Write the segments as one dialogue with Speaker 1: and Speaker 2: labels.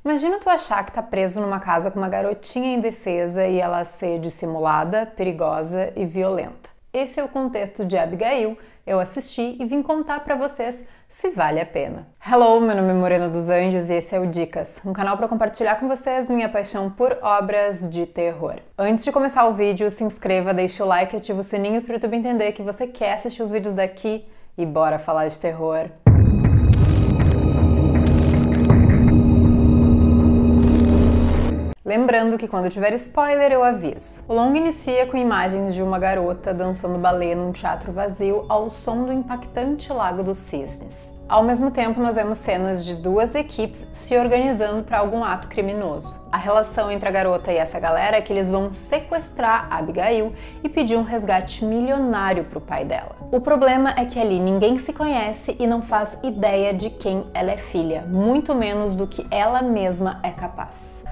Speaker 1: Imagina tu achar que tá preso numa casa com uma garotinha indefesa e ela ser dissimulada, perigosa e violenta. Esse é o contexto de Abigail. Eu assisti e vim contar pra vocês se vale a pena. Hello, meu nome é Morena dos Anjos e esse é o Dicas, um canal para compartilhar com vocês minha paixão por obras de terror. Antes de começar o vídeo, se inscreva, deixe o like e ative o sininho para o YouTube entender que você quer assistir os vídeos daqui e bora falar de terror. Lembrando que quando tiver spoiler eu aviso. O longa inicia com imagens de uma garota dançando balé num teatro vazio ao som do impactante Lago dos Cisnes. Ao mesmo tempo, nós vemos cenas de duas equipes se organizando para algum ato criminoso. A relação entre a garota e essa galera é que eles vão sequestrar a Abigail e pedir um resgate milionário para o pai dela. O problema é que ali ninguém se conhece e não faz ideia de quem ela é filha, muito menos do que ela mesma é capaz.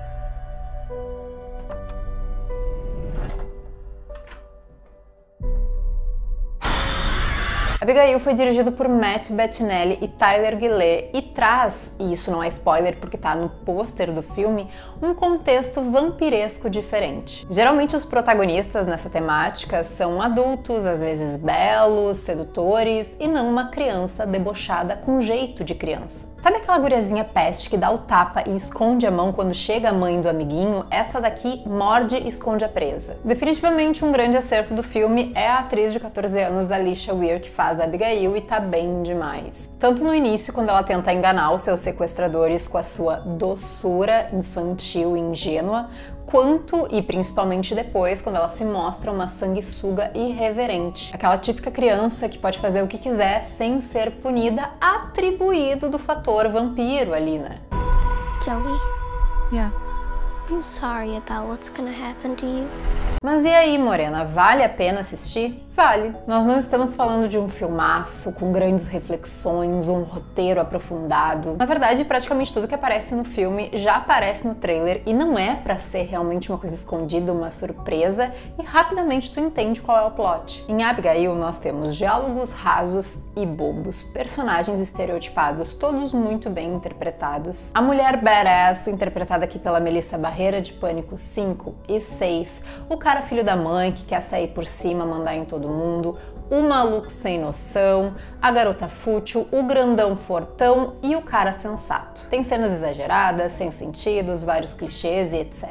Speaker 1: Abigail foi dirigido por Matt Bettinelli e Tyler Gillett e traz, e isso não é spoiler porque tá no pôster do filme, um contexto vampiresco diferente. Geralmente os protagonistas nessa temática são adultos, às vezes belos, sedutores, e não uma criança debochada com jeito de criança. Sabe aquela guriazinha peste que dá o tapa e esconde a mão quando chega a mãe do amiguinho? Essa daqui morde e esconde a presa. Definitivamente um grande acerto do filme é a atriz de 14 anos, Alicia Weir, que faz a Abigail e tá bem demais. Tanto no início, quando ela tenta enganar os seus sequestradores com a sua doçura infantil e ingênua, quanto e principalmente depois, quando ela se mostra uma sanguessuga irreverente. Aquela típica criança que pode fazer o que quiser sem ser punida, atribuído do fator vampiro ali, né?
Speaker 2: Joey?
Speaker 3: Yeah.
Speaker 2: I'm sorry about what's gonna happen to you.
Speaker 1: Mas e aí, Morena, vale a pena assistir? Vale. Nós não estamos falando de um filmaço com grandes reflexões, um roteiro aprofundado. Na verdade, praticamente tudo que aparece no filme já aparece no trailer e não é pra ser realmente uma coisa escondida, uma surpresa, e rapidamente tu entende qual é o plot. Em Abigail, nós temos diálogos rasos e bobos, personagens estereotipados, todos muito bem interpretados. A mulher badass, interpretada aqui pela Melissa Barrera de Pânico 5 e 6, o cara filho da mãe que quer sair por cima, mandar em todo mundo, o maluco sem noção, a garota fútil, o grandão fortão e o cara sensato. Tem cenas exageradas, sem sentidos, vários clichês e etc.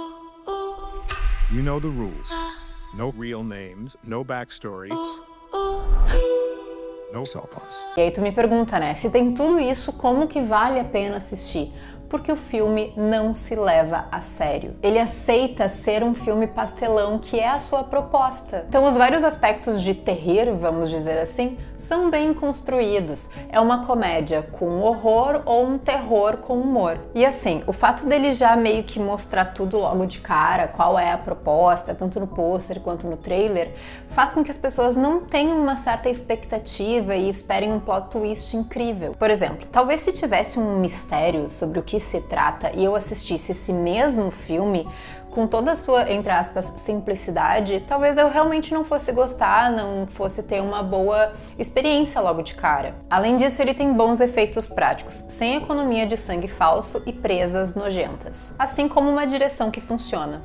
Speaker 4: You know the rules. No real names, no backstories, no cell phones.
Speaker 1: E aí tu me pergunta, né, se tem tudo isso, como que vale a pena assistir? Porque o filme não se leva a sério. Ele aceita ser um filme pastelão, que é a sua proposta. Então os vários aspectos de terror, vamos dizer assim, são bem construídos. É uma comédia com horror ou um terror com humor. E assim, o fato dele já meio que mostrar tudo logo de cara, qual é a proposta, tanto no pôster quanto no trailer, faz com que as pessoas não tenham uma certa expectativa e esperem um plot twist incrível. Por exemplo, talvez se tivesse um mistério sobre o que se trata e eu assistisse esse mesmo filme com toda a sua, entre aspas, simplicidade, talvez eu realmente não fosse gostar, não fosse ter uma boa experiência logo de cara. Além disso, ele tem bons efeitos práticos, sem economia de sangue falso e presas nojentas, assim como uma direção que funciona.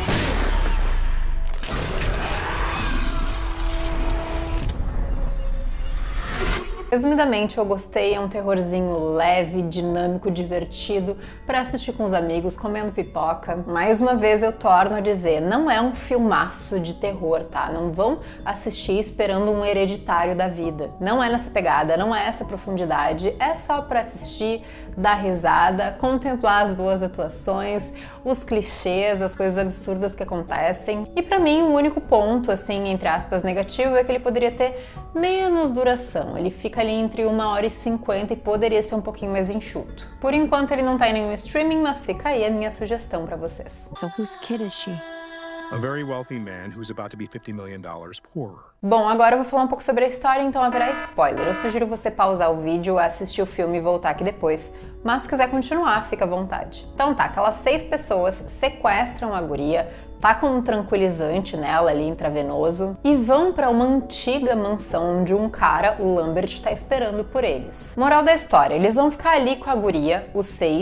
Speaker 1: Resumidamente, eu gostei, é um terrorzinho leve, dinâmico, divertido, para assistir com os amigos, comendo pipoca. Mais uma vez eu torno a dizer, não é um filmaço de terror, tá? Não vão assistir esperando um Hereditário da vida. Não é nessa pegada, não é essa profundidade, é só para assistir, dar risada, contemplar as boas atuações, os clichês, as coisas absurdas que acontecem. E pra mim, o único ponto, assim, entre aspas, negativo é que ele poderia ter menos duração. Ele fica ali entre 1h50 e poderia ser um pouquinho mais enxuto. Por enquanto ele não tá em nenhum streaming, mas fica aí a minha sugestão pra vocês.
Speaker 3: So whose kid is she?
Speaker 4: A very wealthy man who's about to be $50 million poorer.
Speaker 1: Bom, agora eu vou falar um pouco sobre a história, então haverá spoiler. Eu sugiro você pausar o vídeo, assistir o filme e voltar aqui depois. Mas se quiser continuar, fica à vontade. Então tá, aquelas 6 pessoas sequestram a guria, tacam um tranquilizante nela ali, intravenoso, e vão para uma antiga mansão onde um cara, o Lambert, tá esperando por eles. Moral da história, eles vão ficar ali com a guria, os 6,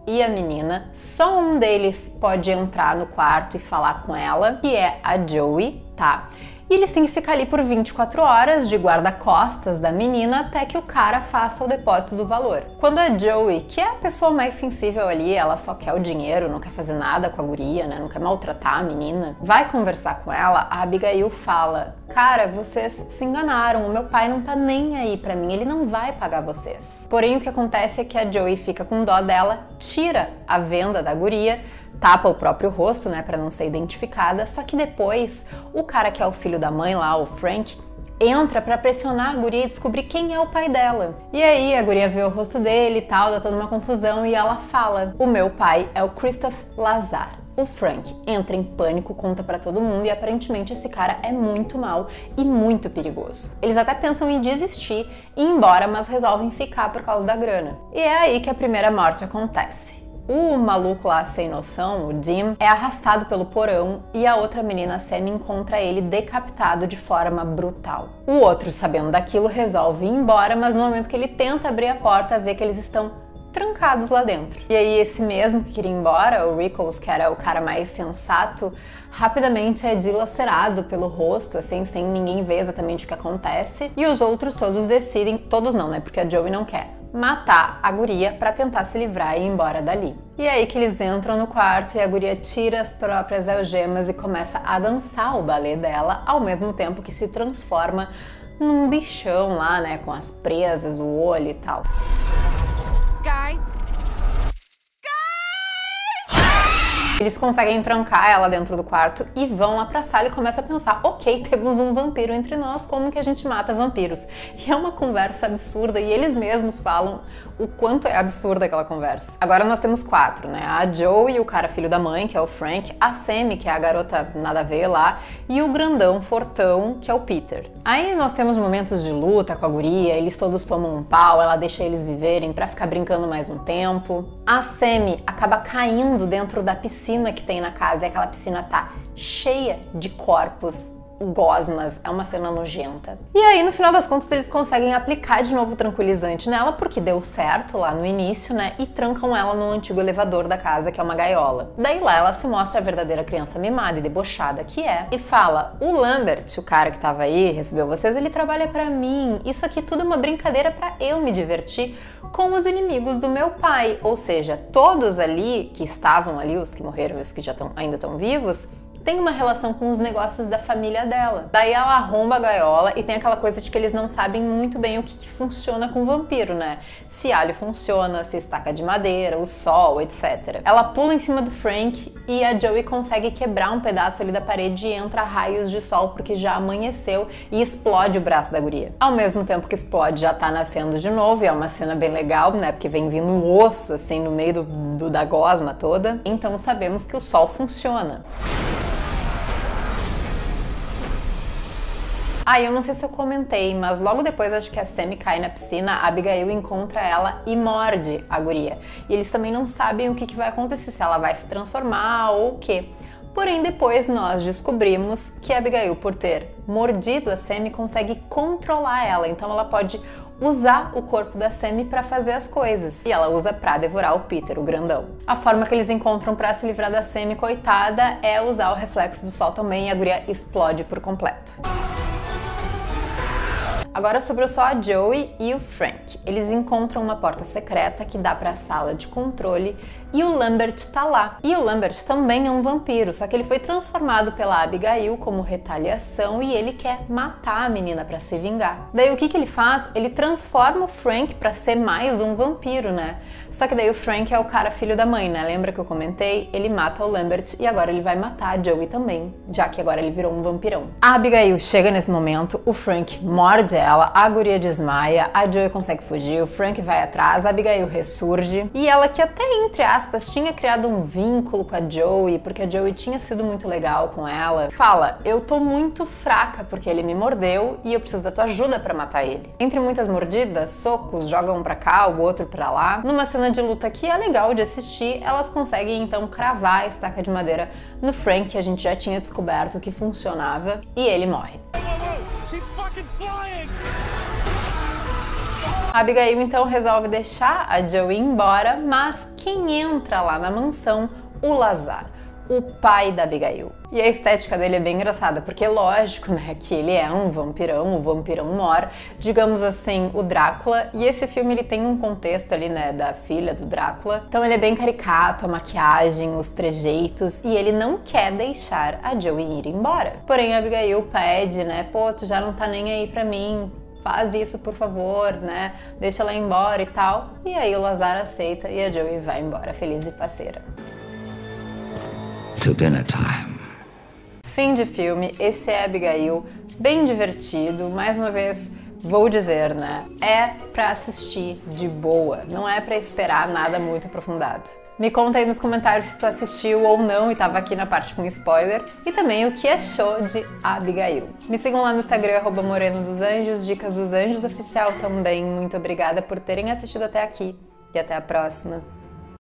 Speaker 1: e a menina. Só um deles pode entrar no quarto e falar com ela, que é a Joey, tá? E eles têm que ficar ali por 24 horas de guarda-costas da menina até que o cara faça o depósito do valor. Quando a Joey, que é a pessoa mais sensível ali, ela só quer o dinheiro, não quer fazer nada com a guria, né? Não quer maltratar a menina, vai conversar com ela, a Abigail fala: cara, vocês se enganaram, o meu pai não tá nem aí pra mim, ele não vai pagar vocês. Porém, o que acontece é que a Joey fica com dó dela, tira a venda da guria, tapa o próprio rosto, né, pra não ser identificada, só que depois o cara que é o filho da mãe lá, o Frank, entra pra pressionar a guria e descobrir quem é o pai dela. E aí a guria vê o rosto dele e tal, dá toda uma confusão e ela fala: o meu pai é o Christoph Lazar. O Frank entra em pânico, conta pra todo mundo e aparentemente esse cara é muito mau e muito perigoso. Eles até pensam em desistir e ir embora, mas resolvem ficar por causa da grana. E é aí que a primeira morte acontece. O maluco lá sem noção, o Jim, é arrastado pelo porão e a outra menina, a Sam, encontra ele decapitado de forma brutal. O outro, sabendo daquilo, resolve ir embora, mas no momento que ele tenta abrir a porta, vê que eles estão trancados lá dentro. E aí esse mesmo que queria ir embora, o Rickles, que era o cara mais sensato, rapidamente é dilacerado pelo rosto, assim, sem ninguém ver exatamente o que acontece. E os outros todos decidem, todos não, né, porque a Joey não quer, matar a guria pra tentar se livrar e ir embora dali. E é aí que eles entram no quarto e a guria tira as próprias algemas e começa a dançar o balé dela, ao mesmo tempo que se transforma num bichão lá, né, com as presas, o olho e tal.
Speaker 5: Guys.
Speaker 1: Eles conseguem trancar ela dentro do quarto e vão lá pra sala e começam a pensar: ok, temos um vampiro entre nós, como que a gente mata vampiros? E é uma conversa absurda e eles mesmos falam o quanto é absurda aquela conversa. Agora nós temos 4, né? A Joey, o cara filho da mãe, que é o Frank, a Sammy, que é a garota nada a ver lá, e o grandão fortão, que é o Peter. Aí nós temos momentos de luta com a guria, eles todos tomam um pau, ela deixa eles viverem pra ficar brincando mais um tempo. A Sammy acaba caindo dentro da piscina que tem na casa e aquela piscina tá cheia de corpos gosmas, é uma cena nojenta. E aí, no final das contas, eles conseguem aplicar de novo o tranquilizante nela, porque deu certo lá no início, né? E trancam ela no antigo elevador da casa, que é uma gaiola. Daí lá ela se mostra a verdadeira criança mimada e debochada que é, e fala: o Lambert, o cara que tava aí, recebeu vocês, ele trabalha pra mim. Isso aqui tudo é uma brincadeira pra eu me divertir com os inimigos do meu pai. Ou seja, todos ali que estavam ali, os que morreram e os que já ainda estão vivos, tem uma relação com os negócios da família dela. Daí ela arromba a gaiola e tem aquela coisa de que eles não sabem muito bem o que funciona com vampiro, né? Se alho funciona, se estaca de madeira, o sol, etc. Ela pula em cima do Frank e a Joey consegue quebrar um pedaço ali da parede e entra raios de sol porque já amanheceu e explode o braço da guria. Ao mesmo tempo que explode, já tá nascendo de novo e é uma cena bem legal, né? Porque vem vindo um osso assim no meio da gosma toda. Então sabemos que o sol funciona. Eu não sei se eu comentei, mas logo depois acho que a Sammy cai na piscina, a Abigail encontra ela e morde a guria. E eles também não sabem o que vai acontecer, se ela vai se transformar ou o quê. Porém, depois nós descobrimos que a Abigail, por ter mordido a Sammy, consegue controlar ela. Então ela pode usar o corpo da Sammy para fazer as coisas. E ela usa para devorar o Peter, o grandão. A forma que eles encontram para se livrar da Sammy, coitada, é usar o reflexo do sol também e a guria explode por completo. Agora sobrou só a Joey e o Frank. Eles encontram uma porta secreta que dá para a sala de controle e o Lambert tá lá. E o Lambert também é um vampiro, só que ele foi transformado pela Abigail como retaliação e ele quer matar a menina para se vingar. Daí o que ele faz? Ele transforma o Frank para ser mais um vampiro, né? Só que daí o Frank é o cara filho da mãe, né? Lembra que eu comentei? Ele mata o Lambert e agora ele vai matar a Joey também, já que agora ele virou um vampirão. A Abigail chega nesse momento, o Frank morde ela, a guria desmaia, a Joey consegue fugir, o Frank vai atrás, a Abigail ressurge e ela, que até entre aspas tinha criado um vínculo com a Joey, porque a Joey tinha sido muito legal com ela, fala: eu tô muito fraca porque ele me mordeu e eu preciso da tua ajuda pra matar ele. Entre muitas mordidas, socos, jogam um pra cá, o outro pra lá. Numa cena de luta que é legal de assistir, elas conseguem então cravar a estaca de madeira no Frank, que a gente já tinha descoberto que funcionava, e ele morre.
Speaker 5: She's fucking flying!
Speaker 1: A Abigail então resolve deixar a Joey embora, mas quem entra lá na mansão? O Lazar, o pai da Abigail. E a estética dele é bem engraçada, porque lógico, né, que ele é um vampirão, o vampirão mor, digamos assim, o Drácula, e esse filme ele tem um contexto ali, né, da filha do Drácula, então ele é bem caricato, a maquiagem, os trejeitos, e ele não quer deixar a Joey ir embora. Porém a Abigail pede, né, pô, tu já não tá nem aí pra mim, faz isso por favor, né, deixa ela ir embora e tal, e aí o Lazar aceita e a Joey vai embora, feliz e faceira.
Speaker 6: Till dinner time.
Speaker 1: Fim de filme, esse é Abigail, bem divertido, mais uma vez vou dizer, né, é pra assistir de boa, não é pra esperar nada muito aprofundado. Me conta aí nos comentários se tu assistiu ou não e tava aqui na parte com spoiler, e também o que achou de Abigail. Me sigam lá no Instagram, @morenodosanjos, Dicas dos Anjos Oficial também. Muito obrigada por terem assistido até aqui e até a próxima.